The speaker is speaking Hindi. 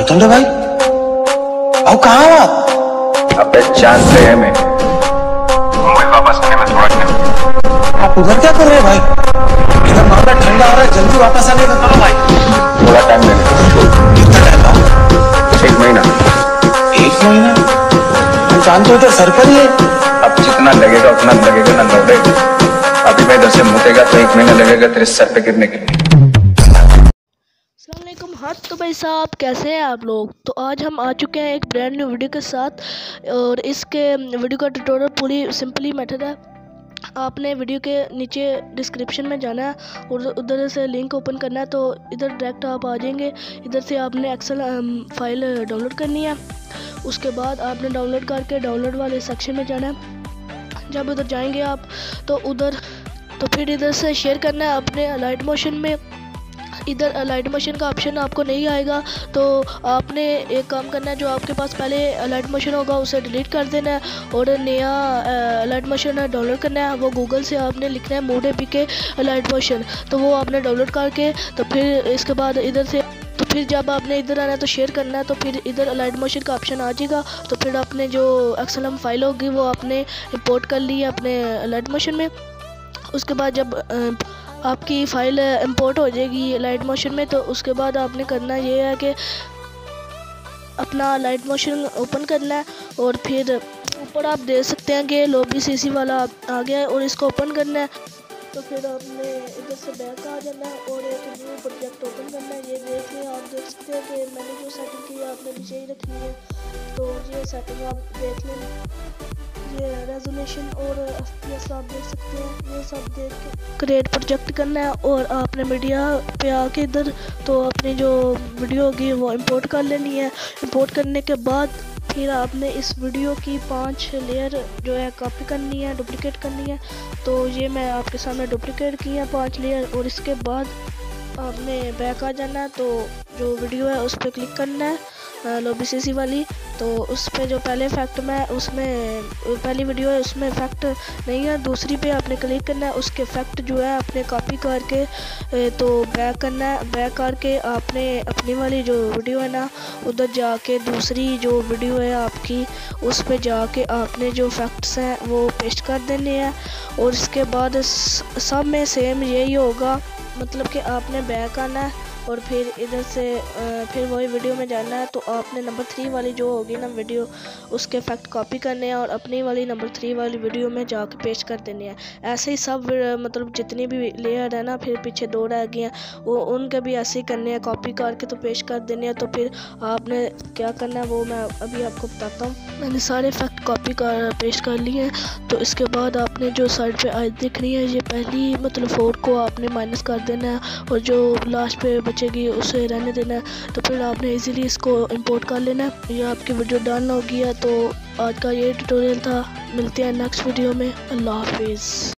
रतन भाई, आओ कहाँ हो आप? अबे चांद पे है मैं मुंबई वापस आने में थोड़ा टाइम। आप उधर क्या कर रहे हैं भाई? इधर मामला ठंडा हो रहा है, जल्दी वापस आने का करो भाई। थोड़ा टाइम लेना। कितना टाइम लाओ? 1 महीना। 1 महीना? मैं जानता हूँ इधर सर पर ही है। अब जितना लगेगा उतना लगेगा ना लौटे। अभी मैं इधर से मुतेगा तो 1 महीना लगेगा तेरे सर पे गिरने के लिए। अस्सलामुअलैकुम। हाँ तो भाई साहब, कैसे हैं आप लोग? तो आज हम आ चुके हैं एक ब्रांड न्यू वीडियो के साथ, और इसके वीडियो का ट्यूटोरियल पूरी सिंपली मेथड है। आपने वीडियो के नीचे डिस्क्रिप्शन में जाना है और उधर से लिंक ओपन करना है, तो इधर डायरेक्ट आप आ जाएंगे। इधर से आपने एक्सेल फाइल डाउनलोड करनी है। उसके बाद आपने डाउनलोड करके डाउनलोड वाले सेक्शन में जाना है। जब उधर जाएंगे आप तो फिर इधर से शेयर करना है अपने लाइट मोशन में। इधर लाइट मोशन का ऑप्शन आपको नहीं आएगा, तो आपने एक काम करना है, जो आपके पास पहले लाइट मोशन होगा उसे डिलीट कर देना है और नया लाइट मोशन डाउनलोड करना है। वो गूगल से आपने लिखना है मोड एपीके लाइट मोशन, तो वो आपने डाउनलोड करके तो फिर इसके बाद इधर से तो फिर जब आपने इधर आना है तो शेयर करना है, तो फिर इधर लाइट मोशन का ऑप्शन आ जाएगा। तो फिर आपने जो एक्सेल फाइल होगी वो आपने इंपोर्ट कर ली है अपने लाइट मोशन में। उसके बाद जब आपकी फ़ाइल इंपोर्ट हो जाएगी लाइट मोशन में, तो उसके बाद आपने करना ये है कि अपना लाइट मोशन ओपन करना है और फिर ऊपर आप देख सकते हैं कि लॉबी सीसी वाला आ गया है और इसको ओपन करना है। तो फिर आपने इधर से बैक आ जाना है और एक न्यू प्रोजेक्ट ओपन करना है। ये देख लें, आप देख सकते हैं कि मैंने जो सेटिंग की है आपने नीचे ही रखनी है। तो ये सेटिंग आप देख लें, ये रेजोल्यूशन और FPS आप देख सकते हैं। ये सब देख के क्रिएट प्रोजेक्ट करना है और आपने मीडिया पे आके इधर तो अपनी जो वीडियो होगी वो इंपोर्ट कर लेनी है। इंपोर्ट करने के बाद फिर आपने इस वीडियो की 5 लेयर जो है कॉपी करनी है, डुप्लिकेट करनी है। तो ये मैं आपके सामने डुप्लिकेट की है 5 लेयर, और इसके बाद आपने बैक आ जाना है। तो जो वीडियो है उस पर क्लिक करना है लॉबी सीसी वाली। तो उस पर जो पहले इफेक्ट में उसमें पहली वीडियो है उसमें इफेक्ट नहीं है, दूसरी पे आपने क्लिक करना है। उसके इफेक्ट जो है आपने कॉपी करके तो बैक करना है। बैक करके आपने अपनी वाली जो वीडियो है ना उधर जाके दूसरी जो वीडियो है आपकी उस पे जाके आपने जो इफेक्ट्स हैं वो पेस्ट कर देने हैं। और इसके बाद सब में सेम यही होगा, मतलब कि आपने बैक आना है और फिर इधर से फिर वही वीडियो में जाना है। तो आपने नंबर 3 वाली जो होगी ना वीडियो उसके इफेक्ट कॉपी करने हैं और अपनी वाली नंबर 3 वाली वीडियो में जाके पेस्ट कर देने हैं। ऐसे ही सब मतलब जितनी भी लेयर है ना, फिर पीछे 2 रह गई हैं वो उनके भी ऐसे ही करने हैं, कॉपी करके तो पेस्ट कर देने हैं। तो फिर आपने क्या करना है वो मैं अभी आपको बताता हूँ। मैंने सारे इफेक्ट कॉपी कर पेस्ट कर लिए हैं। तो इसके बाद आपने जो साइड पे आज दिख रही है ये पहली मतलब 4 को आपने माइनस कर देना है और जो लास्ट पे बचेगी उसे रहने देना है। तो फिर आपने इजीली इसको इंपोर्ट कर लेना है। ये आपकी वीडियो डन हो गई है। तो आज का ये ट्यूटोरियल था, मिलते हैं नेक्स्ट वीडियो में। अल्लाह हाफिज़।